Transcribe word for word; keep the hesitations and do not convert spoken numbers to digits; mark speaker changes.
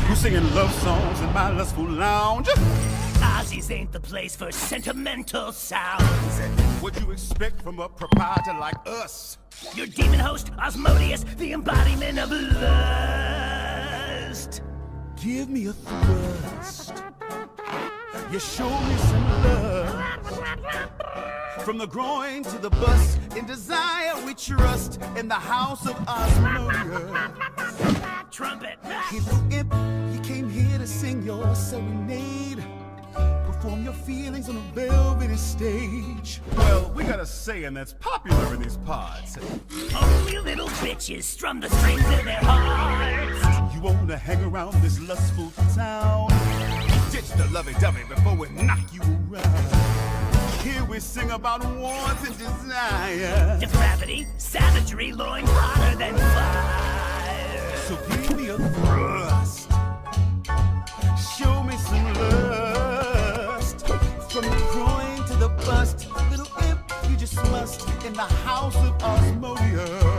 Speaker 1: who's singing love songs in my lustful lounge.
Speaker 2: Ozzy's ain't the place for sentimental sounds.
Speaker 1: What you expect from a proprietor like us?
Speaker 2: Your demon host, Asmodius, the embodiment of lust.
Speaker 1: Give me a thrust. You show me some love. From the groin to the bust, in desire we trust in the house of Asmodius.
Speaker 2: Trumpet.
Speaker 1: Hey, little imp, you came here to sing your serenade. Perform your feelings on a velvety stage. Well, we got a saying that's popular in these parts.
Speaker 2: Only little bitches strum the strings of their hearts.
Speaker 1: You wanna hang around this lustful town? Ditch the lovey-dovey before we knock you around. Here we sing about wants and desire.
Speaker 2: Depravity, savagery, loin hotter than fire.
Speaker 1: So give me a thrust. Show me some lust. From the groin to the bust, little imp, you just must in the house of Asmodius.